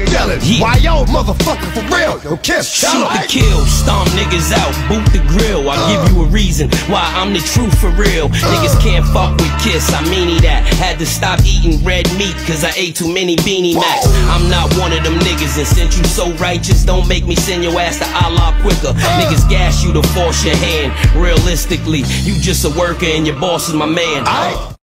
motherfucker yelling. Why yo, motherfucker, for real? Yo, Kiss, shoot the kill, stomp niggas out, boot the grill. I'll give you a reason why I'm the truth for real. Niggas can't fuck with Kiss, I mean that. Had to stop eating red meat cause I ate too many Beanie Macs. I'm not one of them niggas, and since you so righteous, don't make me send your ass to Allah quicker. Niggas gas you to force your hand. Realistically, you just a worker and your boss is my man.